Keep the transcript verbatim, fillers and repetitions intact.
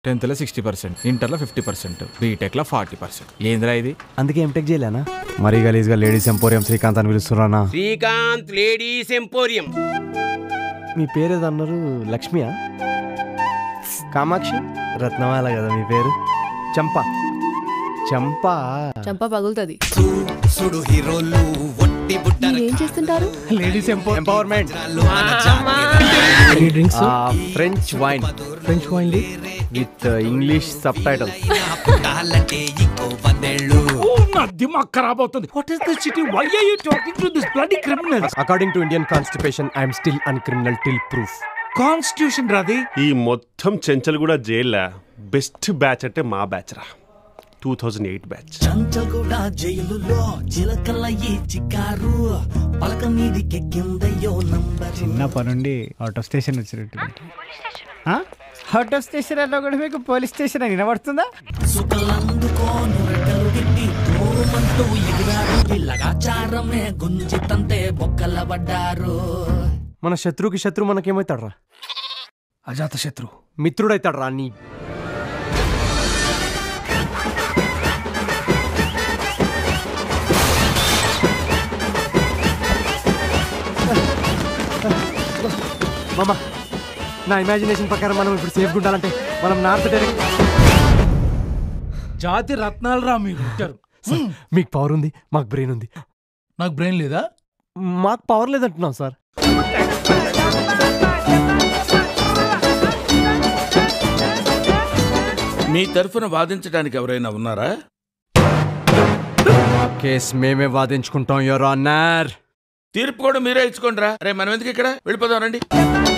టెన్త్లో sixty percent ఇంటర్లో fifty percent బీటెక్లో ఫార్టీ పర్సెంట్ ఏంద్రా ఇది? అందుకే ఎంటెక్ చేయలేనా? మరీ గలీజ్గా లేడీస్ ఎంపోరియం శ్రీకాంత్ అని పిలుస్తున్నానా? Srikanth ladies emporium. మీ పేరు ఏదన్నారు? లక్ష్మియా? కామాక్షి? రత్నమాల కదా మీ పేరు? చంప చంపా చంప పగులుతుంది. ఏం చేస్తుంటారు? Ladies empowerment. French wine French wine with English subtitles. దిమాగ్ ఖరాబ్ అవుతుంది. What is this city? Why are you talking to this bloody criminals? According to Indian Constitution, I am still uncriminal till proof. Constitution రాది. ఈ మొత్తం చెంచల్ కూడా జైల్లా best batch అంటే మా batch రా. Two thousand eight batch. Chanchalguda జైలులో చిలకల ఈ చికారు పలక మీదికెక్కిందయ్యో నంబర్. చిన్నప్పటి నుండి ఆటో స్టేషన్ వచ్చినట్టు. ఆటో స్టేషన్ అన్నా కూడా మీకు పోలీస్ స్టేషన్ అని వినబడుతుందా? సుఖలందుకోను రెక్కలు గిట్టి దూరమంటూ ఎగిరారు. పిల్లగాచారమే గుంజితంతే బొక్కల పడ్డారు. మన శత్రువుకి శత్రువు మనకేమవుతాడ్రా? అజాత శత్రు మిత్రుడైతాడ్రా. నీ మామ, నా ఇమాజినేషన్ ప్రకారం మనం ఇప్పుడు సేఫ్గా ఉండాలంటే మనం నార్త్ డైరెక్ట్. జాతి రత్నాలు రా మీరు. మీకు పవర్ ఉంది, మాకు బ్రెయిన్ ఉంది. నాకు బ్రెయిన్ లేదా? మాకు పవర్ లేదంటున్నాం సార్. మీ తరఫున వాదించడానికి ఎవరైనా ఉన్నారా? కేసు మేమే వాదించుకుంటాం యువర్ ఆనర్. తీర్పు కూడా మీరే ఇచ్చుకోండి రా. రే మనం ఎందుకు ఇక్కడ వెళ్ళిపోదాం రండి.